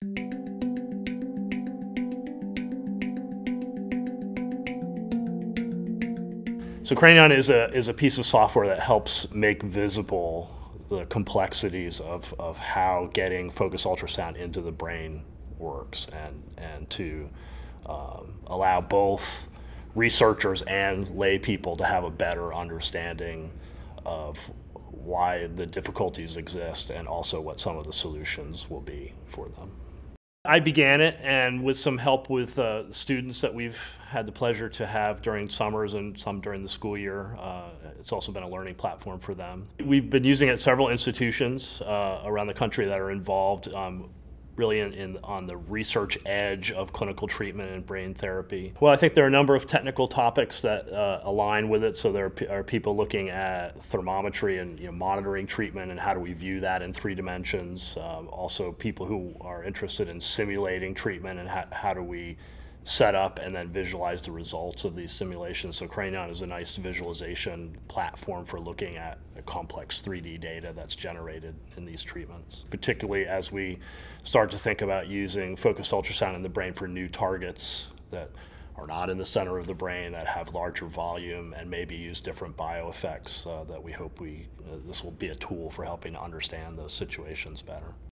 So Cranion is a piece of software that helps make visible the complexities of how getting focused ultrasound into the brain works, and to allow both researchers and lay people to have a better understanding of why the difficulties exist and also what some of the solutions will be for them. I began it, and with some help with students that we've had the pleasure to have during summers and some during the school year. It's also been a learning platform for them. We've been using it at several institutions around the country that are involved really on the research edge of clinical treatment and brain therapy. Well, I think there are a number of technical topics that align with it. So there are people looking at thermometry and monitoring treatment and how do we view that in 3 dimensions. Also people who are interested in simulating treatment and how do we set up and then visualize the results of these simulations. So Cranion is a nice visualization platform for looking at the complex 3D data that's generated in these treatments, particularly as we start to think about using focused ultrasound in the brain for new targets that are not in the center of the brain, that have larger volume and maybe use different bioeffects that we hope this will be a tool for helping to understand those situations better.